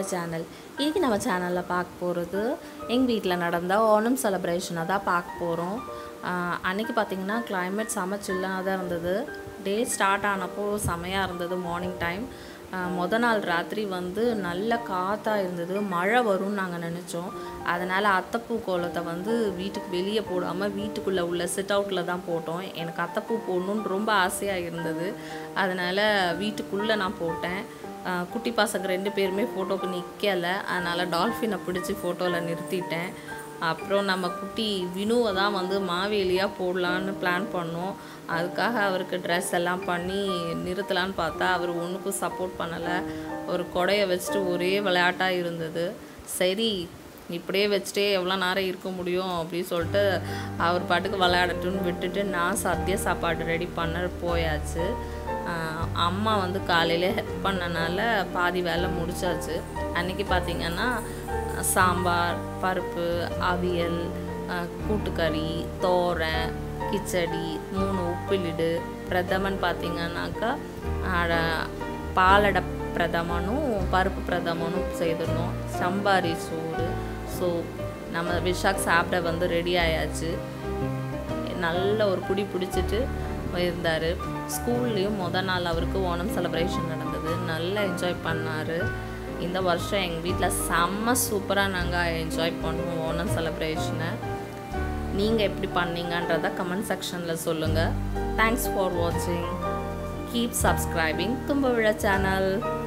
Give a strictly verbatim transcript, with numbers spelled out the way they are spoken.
Channel. இன்னைக்கு நம்ம சேனல்ல பார்க்க போறது எங்க வீட்ல நடந்த ஓணம் செலிப்ரேஷனை தான் பார்க்க போறோம். அன்னைக்கு பாத்தீங்கன்னா climate செம சில்லா தான் இருந்தது. டே ஸ்டார்ட் ஆனப்போ செமையா இருந்தது மார்னிங் டைம். முத நாள் ராத்திரி வந்து நல்ல காத்தா இருந்தது. மழை வரும்னு நாங்க நினைச்சோம். அதனால அத்தப்பூ கோலத்தை வந்து வீட்டுக்கு வெளியே போடாம வீட்டுக்குள்ள உள்ள சிட் அவுட்ல தான் போட்டோம். எனக்கு அத்தப்பூ போடணும்னு ரொம்ப ஆசையா இருந்தது. அதனால வீட்டுக்குள்ள நான் போட்டேன். குட்டி பசங்க ரெண்டு பேருமே ஃபோட்டோக்கு நிற்கலை. அதனால் டால்ஃபினை பிடிச்சி ஃபோட்டோவில் நிறுத்திட்டேன். அப்புறம் நம்ம குட்டி வினுவை தான் வந்து மாவேலியாக போடலான்னு பிளான் பண்ணோம். அதுக்காக அவருக்கு ட்ரெஸ் எல்லாம் பண்ணி நிறுத்தலான்னு பார்த்தா அவர் ஒன்றுக்கும் சப்போர்ட் பண்ணலை. ஒரு கொடையை வச்சுட்டு ஒரே விளையாட்டாக இருந்தது. சரி இப்படியே வச்சுட்டே எவ்வளோ நேரம் இருக்க முடியும் அப்படின்னு சொல்லிட்டு அவர் பாட்டுக்கு விளையாடட்டுன்னு விட்டுட்டு நான் சத்யா சாப்பாடு ரெடி பண்ண போயாச்சு. அம்மா வந்து காலையில் ஹெல்ப் பண்ணனால பாதி வேலை முடிச்சாச்சு. அன்றைக்கி பார்த்திங்கன்னா சாம்பார், பருப்பு, அவியல், கூட்டுக்கறி, தோரன், கிச்சடி, மூணு உப்பிலிடு, பிரதமன் பார்த்திங்கன்னாக்கா பாலடை பிரதமனும் பருப்பு பிரதமனும் செய்திருந்தோம். சம்பாரி சோறு. ஸோ நம்ம விஷாக் சாப்பிட வந்து ரெடி ஆயாச்சு. நல்ல ஒரு குடி பிடிச்சிட்டு இருந்தார். ஸ்கூல்லேயும் மொதல் நாள் அவருக்கு ஓணம் செலிப்ரேஷன் நடந்தது. நல்லா என்ஜாய் பண்ணார். இந்த வருஷம் எங்கள் வீட்டில் செம்ம சூப்பராக நாங்கள் என்ஜாய் பண்ணுவோம் ஓணம் செலிப்ரேஷனை. நீங்கள் எப்படி பண்ணீங்கன்றதை கமெண்ட் செக்ஷனில் சொல்லுங்கள். தேங்க்ஸ் ஃபார் வாட்சிங். Keep subscribing Thumbavizha channel.